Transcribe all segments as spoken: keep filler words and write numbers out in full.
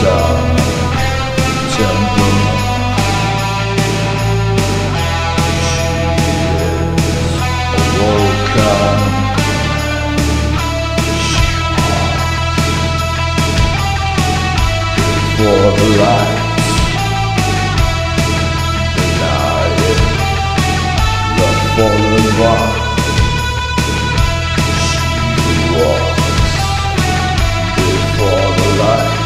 September. She is awoken. She walks before the lights, denying the fallen rock. She walks before the light,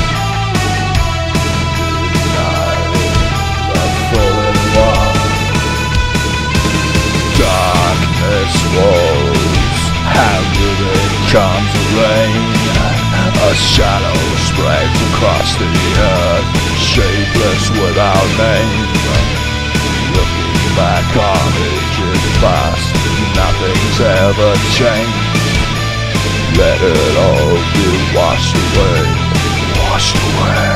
denying the fallen rock. Darkness falls, and with it comes the rain. A shadow spreads across the earth, shapeless without name. Looking back on ages past, nothing's ever changed. Let it all be washed away, washed away.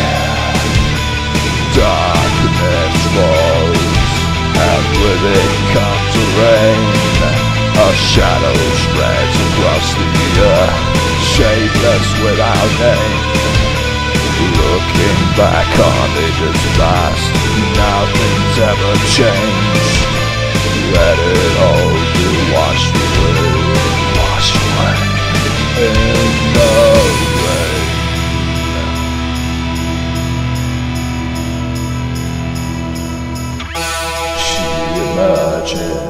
Darkness falls, and with it comes the rain. A shadow spreads across the earth, shapeless without name. Looking back on ages past, nothing's ever changed. Let it all be washed away, washed away in the rain. She emerges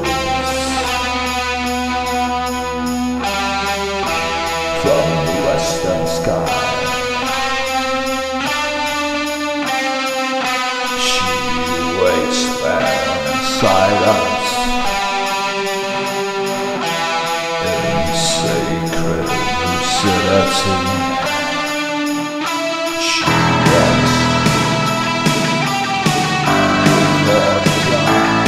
from the western sky. She waits there inside us, in sacred lucidity. She walks before the light,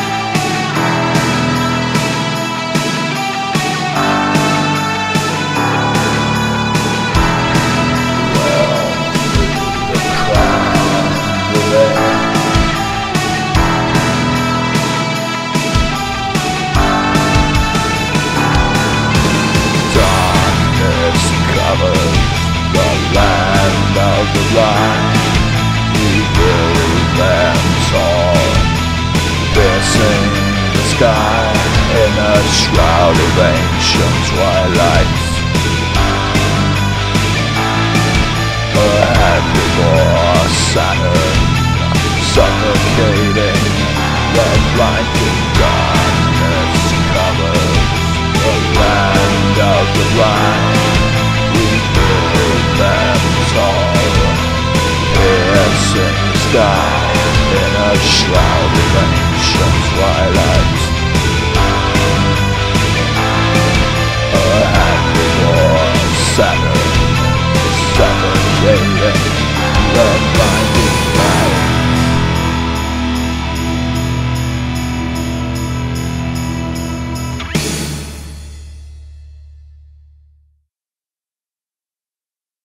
the land of the blind. We build them tall, piercing the sky in a shroud of ancient twilight. Her head before Saturn, suffocating. The blinding darkness covers the land of the blind. Them tall, piercing the sky in a shroud of ancient twilight.